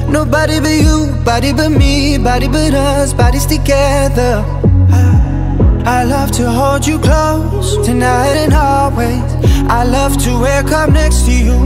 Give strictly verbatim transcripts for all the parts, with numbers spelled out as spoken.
Nobody but you, body but me, body but us, bodies together. I, I love to hold you close, tonight and always. I love to wake up next to you.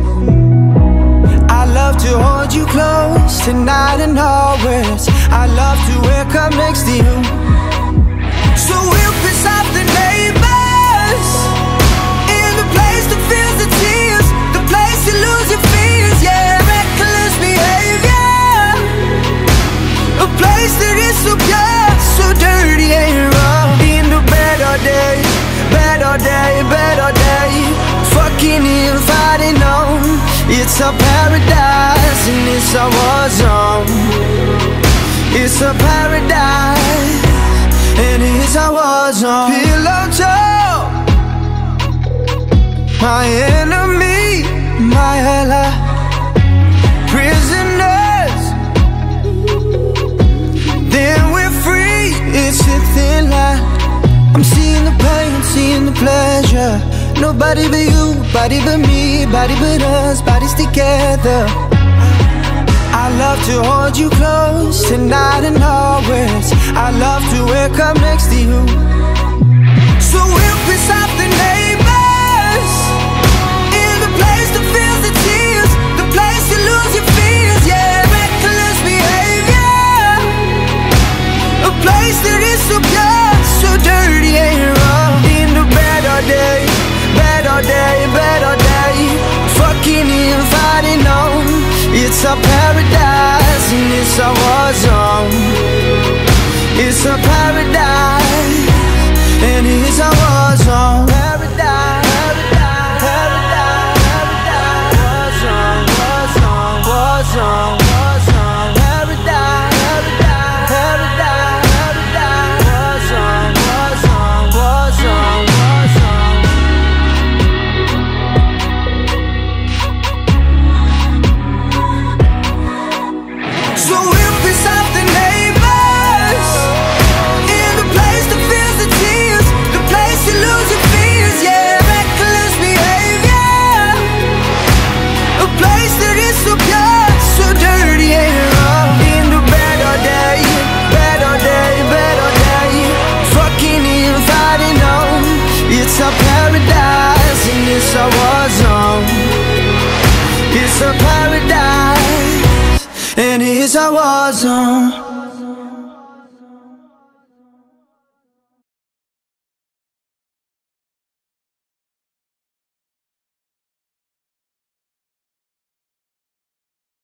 I love to hold you close, tonight and always. I love to wake up next to you. So we'll piss off the neighbors, in the place that feels the tears, the place you lose your fears, yeah, reckless behavior. A place that is so pure, so dirty and raw. In the better day, better day, better day, fucking and fighting on. It's a paradise and it's a war zone. It's a paradise and it's a war zone. Pillow talk, my enemy, my ally. Prisoners, then we're free. It's a thin line. I'm seeing the pain, seeing the pleasure. Nobody but you, body but me, body but us, bodies together. I love to hold you close, tonight and always. I love to wake up next to you. So we'll piss off the neighbors, in the place that feels the tears, the place you lose your fears, yeah, reckless behavior. A place that is so pure, so dirty and raw. In the better day, better day, better day, fucking and fighting on. It's a paradise and it's a war zone. It's a paradise and it's a war zone. Paradise, paradise, paradise, war zone, war zone, war zone, war zone. Paradise, paradise, paradise, paradise, war zone, war zone, war zone, war zone. So we'll piss off the neighbors, in the place that feels the tears, the place you lose your fears, yeah, reckless behavior. A place that is so pure, so dirty and raw. In the better day, better day, better day, fucking and fighting on. It's a paradise and it's a war zone. It's a paradise and it's a war zone.